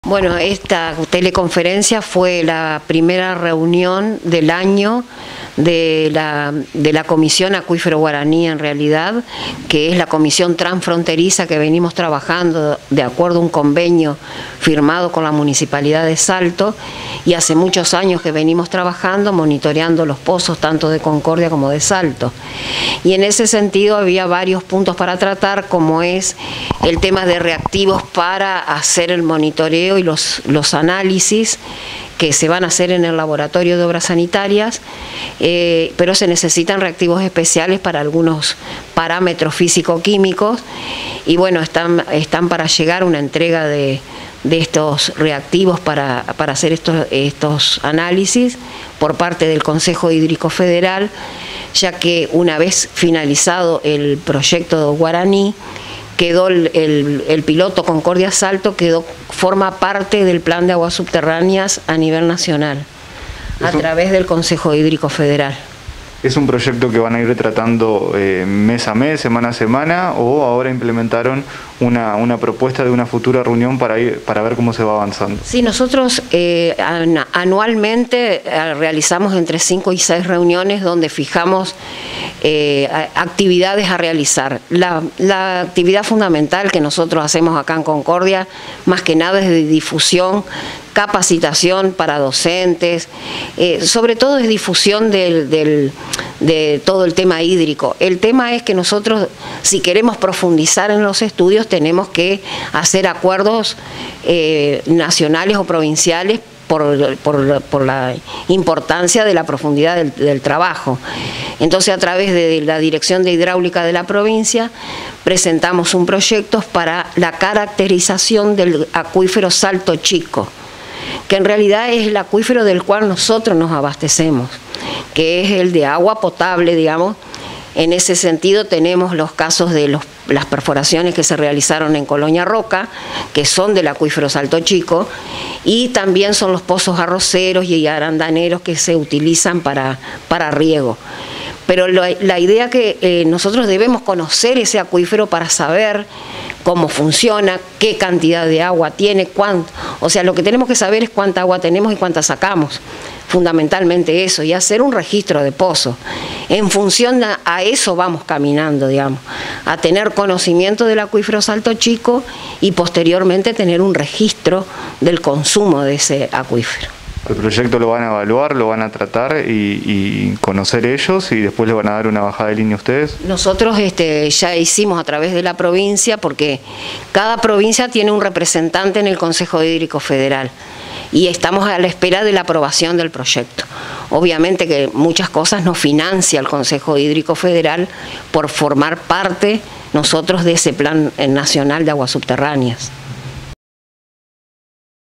Bueno, esta teleconferencia fue la primera reunión del año de la Comisión Acuífero Guaraní, en realidad, que es la comisión transfronteriza que venimos trabajando de acuerdo a un convenio firmado con la Municipalidad de Salto, y hace muchos años que venimos trabajando, monitoreando los pozos tanto de Concordia como de Salto. Y en ese sentido había varios puntos para tratar, como es el tema de reactivos para hacer el monitoreo y los análisis que se van a hacer en el laboratorio de obras sanitarias, pero se necesitan reactivos especiales para algunos parámetros físico-químicos, y bueno, están para llegar una entrega de estos reactivos para hacer estos análisis por parte del Consejo Hídrico Federal, ya que una vez finalizado el proyecto Guaraní, quedó el piloto Concordia Salto, forma parte del plan de aguas subterráneas a nivel nacional, a través del Consejo Hídrico Federal. ¿Es un proyecto que van a ir tratando mes a mes, semana a semana, o ahora implementaron una propuesta de una futura reunión para ver cómo se va avanzando? Sí, nosotros anualmente realizamos entre 5 y 6 reuniones donde fijamos actividades a realizar. La actividad fundamental que nosotros hacemos acá en Concordia, más que nada, es de difusión, capacitación para docentes, sobre todo es difusión de todo el tema hídrico. El tema es que nosotros, si queremos profundizar en los estudios, tenemos que hacer acuerdos nacionales o provinciales por la importancia de la profundidad del trabajo. Entonces, a través de la Dirección de Hidráulica de la provincia, presentamos un proyecto para la caracterización del acuífero Salto Chico, que en realidad es el acuífero del cual nosotros nos abastecemos, que es el de agua potable, digamos. En ese sentido tenemos los casos de las perforaciones que se realizaron en Colonia Roca, que son del acuífero Salto Chico, y también son los pozos arroceros y arandaneros que se utilizan para riego. Pero la idea que nosotros debemos conocer ese acuífero para saber cómo funciona, qué cantidad de agua tiene, cuánto. O sea, lo que tenemos que saber es cuánta agua tenemos y cuánta sacamos. Fundamentalmente eso, y hacer un registro de pozos. En función a eso vamos caminando, digamos, a tener conocimiento del acuífero Salto Chico y posteriormente tener un registro del consumo de ese acuífero. El proyecto lo van a evaluar, lo van a tratar y conocer ellos, y después le van a dar una bajada de línea a ustedes. Nosotros ya hicimos a través de la provincia, porque cada provincia tiene un representante en el Consejo Hídrico Federal, y estamos a la espera de la aprobación del proyecto. Obviamente que muchas cosas nos financia el Consejo Hídrico Federal por formar parte nosotros de ese plan nacional de aguas subterráneas.